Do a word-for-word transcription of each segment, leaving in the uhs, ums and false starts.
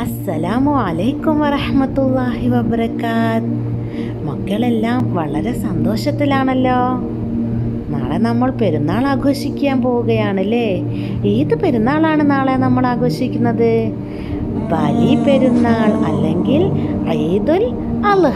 അസ്സലാമു അലൈക്കും വറഹ്മത്തുള്ളാഹി വബറകാത്ത്. മക്കളെല്ലാം വളരെ സന്തോഷത്തിലാണല്ലോ. നാളെ നമ്മൾ പെരുന്നാൾ ആഘോഷിക്കാൻ പോവുകയാണല്ലേ. ഏത് പെരുന്നാളാണ് നാളെ നമ്മൾ ആഘോഷിക്കുന്നത്? ബലി പെരുന്നാൾ അല്ലെങ്കിൽ ഈദുൽ അദ്ഹ.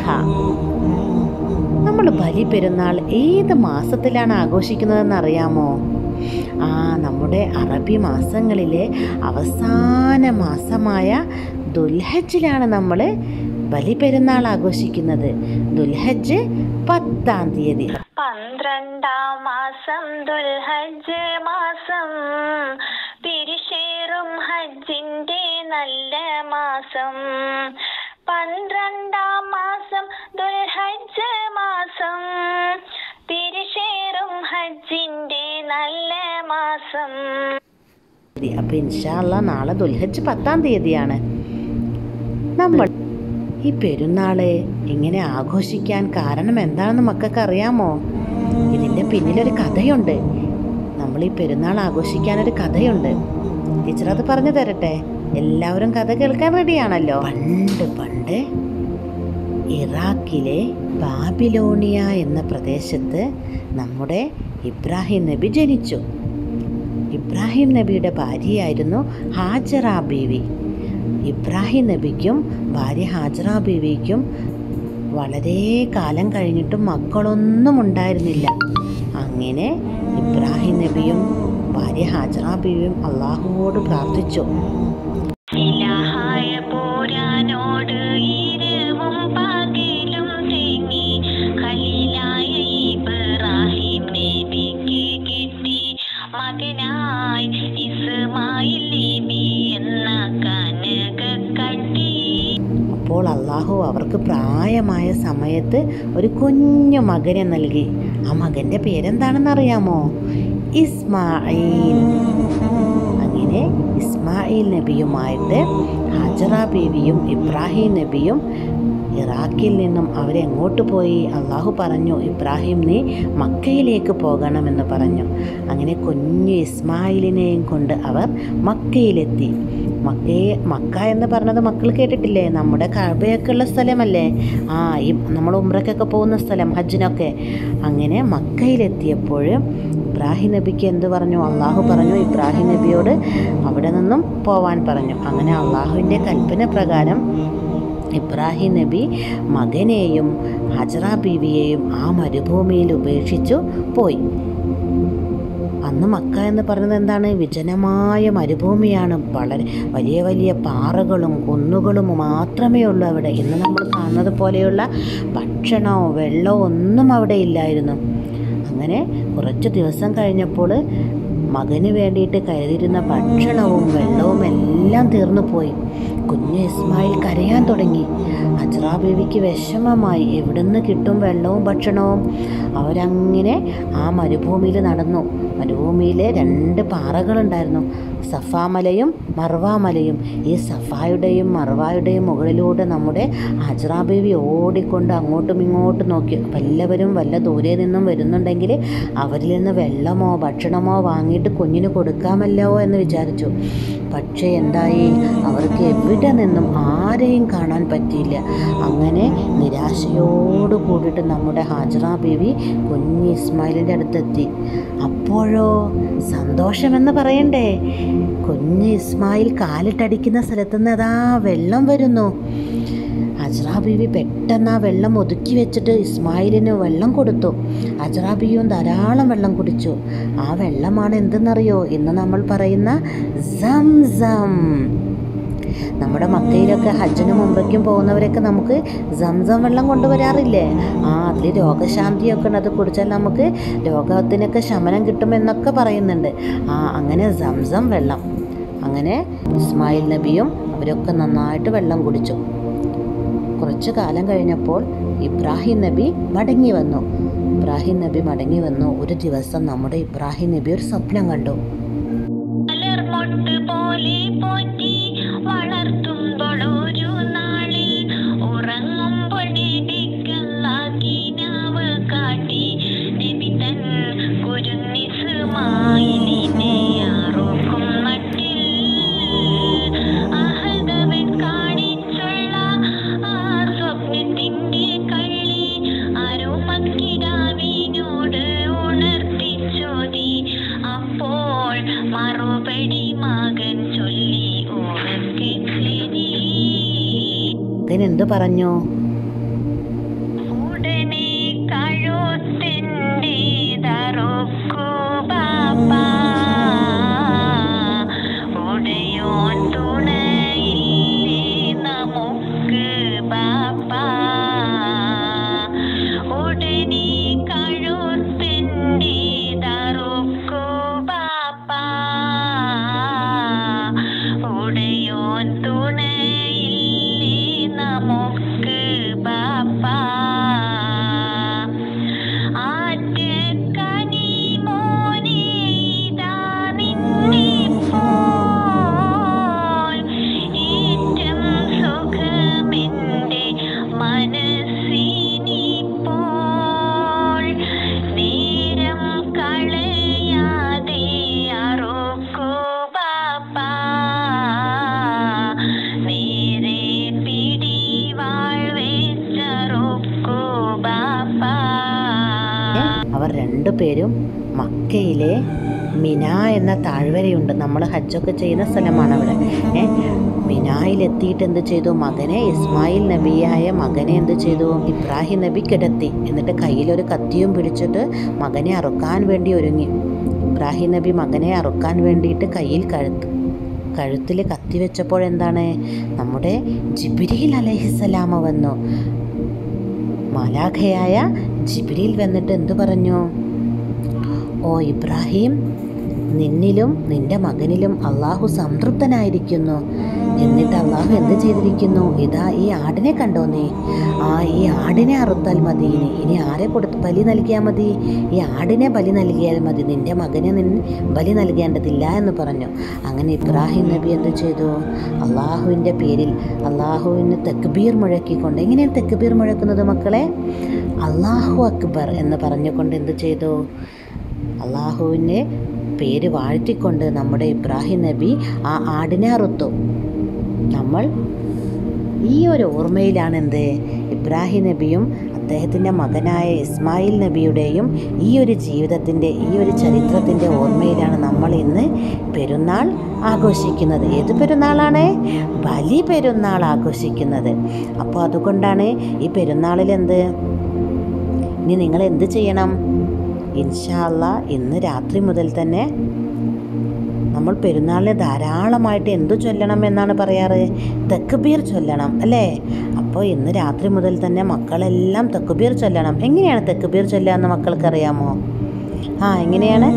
നമ്മൾ ബലി പെരുന്നാൾ ഏത് മാസത്തിലാണ് ആഘോഷിക്കുന്നതെന്ന് അറിയാമോ? ആ നമ്മുടെ അറബി മാസങ്ങളിലെ അവസാന മാസമായ ദുൽഹജ്ജിലാണ് നമ്മൾ ബലി പെരുന്നാൾ ആഘോഷിക്കുന്നത്. ദുൽഹജ്ജ് പത്താം തീയതി. പന്ത്രണ്ടാം മാസം ദുൽഹജ്ജ് മാസം, പിരിശേറും ഹജ്ജിന്റെ നല്ല മാസം. പന്ത്രണ്ടാം മാസം ദുൽഹജ്ജ് മാസം, പിരിശേറും ഹജ്ജിന്റെ നല്ല മാസം. അപ്പൊ ഇൻഷാ അല്ലാഹ് നാളെ ദുൽഹജ്ജ് പത്താം തീയതിയാണ്. നമ്മൾ ഈ പെരുന്നാള് ഇങ്ങനെ ആഘോഷിക്കാൻ കാരണം എന്താണെന്ന് മക്കൾക്ക് അറിയാമോ? ഇതിൻ്റെ പിന്നിലൊരു കഥയുണ്ട്. നമ്മൾ ഈ പെരുന്നാൾ ആഘോഷിക്കാനൊരു കഥയുണ്ട്. ടീച്ചർ അത് പറഞ്ഞു തരട്ടെ? എല്ലാവരും കഥ കേൾക്കാൻ റെഡിയാണല്ലോ. പണ്ട് പണ്ട് ഇറാഖിലെ ബാബിലോണിയ എന്ന പ്രദേശത്ത് നമ്മുടെ ഇബ്രാഹിം നബി ജനിച്ചു. ഇബ്രാഹിം നബിയുടെ ഭാര്യയായിരുന്നു ഹാജറ ബീവി. ഇബ്രാഹിം നബിക്കും ഭാര്യ ഹാജറ ബീവിക്കും വളരെ കാലം കഴിഞ്ഞിട്ടും മക്കളൊന്നും ഉണ്ടായിരുന്നില്ല. അങ്ങനെ ഇബ്രാഹിം നബിയും ഭാര്യ ഹാജറ ബീവിയും അള്ളാഹുവോട് പ്രാർത്ഥിച്ചു. അപ്പോൾ അള്ളാഹു അവർക്ക് പ്രായമായ സമയത്ത് ഒരു കുഞ്ഞു മകനെ നൽകി. ആ മകൻ്റെ പേരെന്താണെന്ന് അറിയാമോ? ഇസ്മായിൽ. അങ്ങനെ ഇസ്മായിൽ നബിയുമായിട്ട് ഹാജറ ബീവിയും ഇബ്രാഹിം നബിയും ഇറാഖിൽ നിന്നും അവരെങ്ങോട്ട് പോയി? അള്ളാഹു പറഞ്ഞു, ഇബ്രാഹിം നീ മക്കയിലേക്ക് പോകണമെന്ന് പറഞ്ഞു. അങ്ങനെ കുഞ്ഞു ഇസ്മായിലിനെയും കൊണ്ട് അവർ മക്കയിലെത്തി. മക്കയെ മക്ക എന്ന് പറഞ്ഞത് മക്കൾ കേട്ടിട്ടില്ലേ? നമ്മുടെ കഅബയൊക്കെ ഉള്ള സ്ഥലമല്ലേ? ആ ഈ നമ്മൾ ഉംറയ്ക്കൊക്കെ പോകുന്ന സ്ഥലം, ഹജ്ജിനൊക്കെ. അങ്ങനെ മക്കയിലെത്തിയപ്പോൾ ഇബ്രാഹിം നബിക്ക് എന്ത് പറഞ്ഞു? അള്ളാഹു പറഞ്ഞു ഇബ്രാഹിം നബിയോട് അവിടെ നിന്നും പോവാൻ പറഞ്ഞു. അങ്ങനെ അള്ളാഹുവിൻ്റെ കൽപ്പന പ്രകാരം ഇബ്രാഹിം നബി മകനെയും ഹാജറ ബീവിയെയും ആ മരുഭൂമിയിൽ ഉപേക്ഷിച്ചു പോയി. അന്ന് മക്ക എന്ന് പറയുന്നത് എന്താണ്? വിജനമായ മരുഭൂമിയാണ്. വളരെ വലിയ വലിയ പാറകളും കുന്നുകളും മാത്രമേ ഉള്ളൂ അവിടെ. ഇന്ന് നമ്മൾ കാണുന്നത് പോലെയുള്ള ഭക്ഷണമോ വെള്ളമോ ഒന്നും അവിടെ ഇല്ലായിരുന്നു. അങ്ങനെ കുറച്ച് ദിവസം കഴിഞ്ഞപ്പോൾ മകന് വേണ്ടിയിട്ട് കരുതിയിരുന്ന ഭക്ഷണവും വെള്ളവും എല്ലാം തീർന്നു പോയി. കുഞ്ഞു ഇസ്മായിൽ കരയാൻ തുടങ്ങി. ഹാജറ ബീവിക്ക് വിഷമമായി. എവിടുന്ന് കിട്ടും വെള്ളവും ഭക്ഷണവും? അവരങ്ങനെ ആ മരുഭൂമിയിൽ നടന്നു. മരുഭൂമിയിൽ രണ്ട് പാറകളുണ്ടായിരുന്നു, സഫാമലയും മർവാമലയും. ഈ സഫായുടെയും മർവായുടെയും മുകളിലൂടെ നമ്മുടെ ഹാജറ ബീവി ഓടിക്കൊണ്ട് അങ്ങോട്ടും ഇങ്ങോട്ടും നോക്കി. വല്ലവരും വല്ല ദൂരെ നിന്നും വരുന്നുണ്ടെങ്കിൽ അവരിൽ നിന്ന് വെള്ളമോ ഭക്ഷണമോ വാങ്ങിയിട്ട് കുഞ്ഞിന് കൊടുക്കാമല്ലോ എന്ന് വിചാരിച്ചു. പക്ഷേ എന്തായി? അവർക്ക് എവിടെ നിന്നും ആരെയും കാണാൻ പറ്റിയില്ല. അങ്ങനെ നിരാശയോട് കൂടിയിട്ട് നമ്മുടെ ഹാജറ ബീവി കുഞ്ഞ് ഇസ്മായിലിൻ്റെ അടുത്തെത്തി. അപ്പോഴോ സന്തോഷമെന്ന് പറയണ്ടേ, കുഞ്ഞ് ഇസ്മായിൽ കാലിട്ടടിക്കുന്ന സ്ഥലത്തുനിന്ന് അതാ വെള്ളം വരുന്നു. ഹാജറ ബീവി പെട്ടെന്ന് ആ വെള്ളം ഒതുക്കി വെച്ചിട്ട് ഇസ്മായിലിന് വെള്ളം കൊടുത്തു. ഹാജറ ബീവിയും ധാരാളം വെള്ളം കുടിച്ചു. ആ വെള്ളമാണ് എന്തെന്നറിയോ? ഇന്ന് നമ്മൾ പറയുന്ന സംസം. നമ്മുടെ മക്കയിലൊക്കെ ഹജ്ജിനും ഉംറയ്ക്കും പോകുന്നവരൊക്കെ നമുക്ക് സംസം വെള്ളം കൊണ്ടുവരാറില്ലേ? ആ അതിൽ രോഗശാന്തിയൊക്കെ ഉണ്ട്. അത് കുടിച്ചാൽ നമുക്ക് രോഗത്തിനൊക്കെ ശമനം കിട്ടുമെന്നൊക്കെ പറയുന്നുണ്ട്. ആ അങ്ങനെ സംസം വെള്ളം. അങ്ങനെ ഇസ്മായിൽ നബിയും അവരൊക്കെ നന്നായിട്ട് വെള്ളം കുടിച്ചു. കുറച്ചു കാലം കഴിഞ്ഞപ്പോൾ ഇബ്രാഹിം നബി മടങ്ങി വന്നു. ഇബ്രാഹിം നബി മടങ്ങി വന്നു. ഒരു ദിവസം നമ്മുടെ ഇബ്രാഹിം നബി ഒരു സ്വപ്നം കണ്ടു. ിനെ മകൻ എന്തു പറഞ്ഞു? ഉടനെ കഴുത്തിൻ്റെ തറുക്കു ബാപ്പാ, ഉടയോൻ തുണയില്ലേ നമുക്ക് ബാപ്പാ. ഉടനെ കഴുത്തിൻ്റെ തറുക്കു ബാപ്പാ, ഉടയോൻ തുണയില്ലേ നമുക്ക് ബാപ്പാ. ആറ്റക്കനി മോനെ ഇതാ നിന്നെപ്പോൾ, ഏറ്റം സുഖമെൻ്റെ മനസ്സിനിപ്പോൾ. നേരം കളയാതെ അറുക്കു ബാപ്പാ, നേരെ പിടിവാൾ വെച്ചറുക്കു ബാപ്പാ. അവർ രണ്ടുപേരും മക്കയിലെ മിന എന്ന താഴ്വരയുണ്ട്, നമ്മൾ ഹജ്ജൊക്കെ ചെയ്യുന്ന സ്ഥലമാണ് അവിടെ. ഏ മിനായിലെത്തിയിട്ട് എന്ത് ചെയ്തു? മകനെ, ഇസ്മായിൽ നബിയായ മകനെ എന്ത് ചെയ്തു? ഇബ്രാഹിം നബി കിടത്തി. എന്നിട്ട് കയ്യിലൊരു കത്തിയും പിടിച്ചിട്ട് മകനെ അറുക്കാൻ വേണ്ടി ഒരുങ്ങി. ഇബ്രാഹിം നബി മകനെ അറുക്കാൻ വേണ്ടിയിട്ട് കയ്യിൽ കഴുത്ത് കഴുത്തിൽ കത്തി വെച്ചപ്പോൾ എന്താണ്? നമ്മുടെ ജിബ്രീൽ അലൈഹിസ്സലാമ വന്നു. മാലാഖയായ ജിബ്രീൽ വന്നിട്ട് എന്തു പറഞ്ഞു? ഓ ഇബ്രാഹിം, നിന്നിലും നിന്റെ മകനിലും അള്ളാഹു സംതൃപ്തനായിരിക്കുന്നു. എന്നിട്ട് അള്ളാഹു എന്ത് ചെയ്തിരിക്കുന്നു? ഇതാ ഈ ആടിനെ കണ്ടോ നീ? ആ ഈ ആടിനെ അറുത്താൽ മതി. ഇനി ഇനി ആരെ കൊടുത്ത് ബലി നൽകിയാൽ മതി? ഈ ആടിനെ ബലി നൽകിയാൽ മതി, നിന്റെ മകനെ നിന്നെ ബലി നൽകേണ്ടതില്ല എന്ന് പറഞ്ഞു. അങ്ങനെ ഇബ്രാഹിം നബി എന്ത് ചെയ്തു? അള്ളാഹുവിൻ്റെ പേരിൽ അള്ളാഹുവിന് തക്ബീർ മുഴക്കിക്കൊണ്ട്. എങ്ങനെയാണ് തക്ബീർ മുഴക്കുന്നത് മക്കളെ? അള്ളാഹു അക്ബർ എന്ന് പറഞ്ഞുകൊണ്ട് എന്ത് ചെയ്തു? അള്ളാഹുവിൻ്റെ പേര് വാഴ്ത്തിക്കൊണ്ട് നമ്മുടെ ഇബ്രാഹിം നബി ആ ആടിനെ അറുത്തു. നമ്മൾ ഈ ഒരു ഓർമ്മയിലാണ് എന്ത്? ഇബ്രാഹിം നബിയും അദ്ദേഹത്തിൻ്റെ മകനായ ഇസ്മായിൽ നബിയുടെയും ഈ ഒരു ജീവിതത്തിൻ്റെ, ഈ ഒരു ചരിത്രത്തിൻ്റെ ഓർമ്മയിലാണ് നമ്മൾ ഇന്ന് പെരുന്നാൾ ആഘോഷിക്കുന്നത്. ഏത് പെരുന്നാളാണ്? ബലി പെരുന്നാൾ ആഘോഷിക്കുന്നത്. അപ്പോൾ അതുകൊണ്ടാണ് ഈ പെരുന്നാളിൽ എന്ത്, ഇനി നിങ്ങൾ എന്ത് ചെയ്യണം? ഇൻഷാ അല്ലാഹ് ഇന്ന് രാത്രി മുതൽ തന്നെ നമ്മൾ പെരുന്നാളിന് ധാരാളമായിട്ട് എന്തു ചൊല്ലണം എന്നാണ് പറയാറ്? തക്ബീർ ചൊല്ലണം അല്ലേ? അപ്പോൾ ഇന്ന് രാത്രി മുതൽ തന്നെ മക്കളെല്ലാം തക്ബീർ ചൊല്ലണം. എങ്ങനെയാണ് തക്ബീർ ചൊല്ലുക എന്ന് മക്കൾക്കറിയാമോ? ആ എങ്ങനെയാണ്?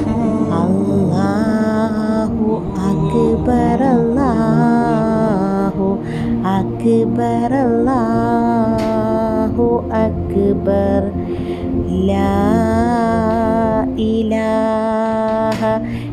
അല്ലാഹു അക്ബർ, അല്ലാഹു അക്ബർ, അല്ലാഹു അക്ബർ, ലാ ഇലാഹ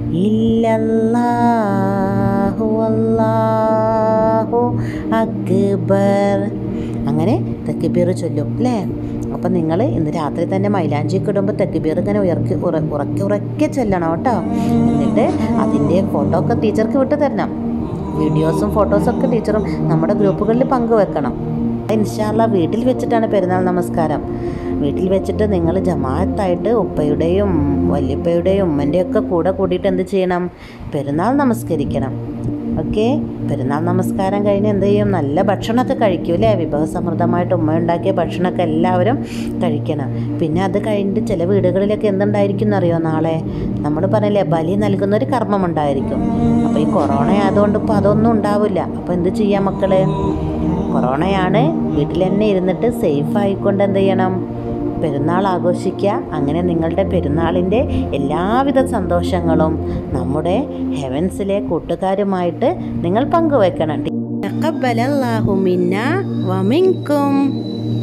ഇല്ലല്ലാഹു അല്ലാഹു അക്ബർ. അങ്ങനെ തക്ബീർ ചൊല്ലും അല്ലേ? അപ്പം നിങ്ങൾ ഇന്ന് രാത്രി തന്നെ മൈലാഞ്ചിക്ക് ഇടുമ്പോൾ തക്ബീർ ഇങ്ങനെ ഉയർക്കി ഉറ ഉറക്കെ ഉറക്കെ ചൊല്ലണം കേട്ടോ. എന്നിട്ട് അതിൻ്റെ ഫോട്ടോ ഒക്കെ ടീച്ചർക്ക് വിട്ടു തരണം. വീഡിയോസും ഫോട്ടോസൊക്കെ ടീച്ചറും നമ്മുടെ ഗ്രൂപ്പുകളിൽ പങ്കുവെക്കണം. ഇൻഷാ അല്ലാഹ് വീട്ടിൽ വെച്ചിട്ടാണ് പെരുന്നാൾ നമസ്കാരം. വീട്ടിൽ വെച്ചിട്ട് നിങ്ങൾ ജമാഅത്തായിട്ട് ഉപ്പയുടെയും വല്യപ്പയുടെയും ഉമ്മൻ്റെയൊക്കെ കൂടെ കൂടിയിട്ട് എന്ത് ചെയ്യണം? പെരുന്നാൾ നമസ്കരിക്കണം. ഓക്കെ, പെരുന്നാൾ നമസ്കാരം കഴിഞ്ഞ് എന്ത് ചെയ്യും? നല്ല ഭക്ഷണമൊക്കെ കഴിക്കും അല്ലേ? വിഭവസമൃദ്ധമായിട്ട് ഉമ്മ ഉണ്ടാക്കിയ ഭക്ഷണമൊക്കെ എല്ലാവരും കഴിക്കണം. പിന്നെ അത് കഴിഞ്ഞിട്ട് ചില വീടുകളിലൊക്കെ എന്തുണ്ടായിരിക്കും എന്നറിയോ? നാളെ നമ്മൾ പറഞ്ഞില്ലേ ബലി നൽകുന്നൊരു കർമ്മം ഉണ്ടായിരിക്കും. അപ്പോൾ ഈ കൊറോണ ആയതുകൊണ്ട് ഇപ്പോൾ അതൊന്നും ഉണ്ടാവില്ല. അപ്പോൾ എന്ത് ചെയ്യാം മക്കളെ? കൊറോണയാണ്, വീട്ടിൽ തന്നെ ഇരുന്നിട്ട് സേഫ് ആയിക്കൊണ്ട് എന്ത് ചെയ്യണം? പെരുന്നാൾ ആഘോഷിക്കുക. അങ്ങനെ നിങ്ങളുടെ പെരുന്നാളിൻ്റെ എല്ലാവിധ സന്തോഷങ്ങളും നമ്മുടെ ഹെവൻസിലെ കൂട്ടുകാരുമായിട്ട് നിങ്ങൾ പങ്കുവെക്കണം. തഖബ്ബലല്ലാഹു മിന്നാ വമിൻകും.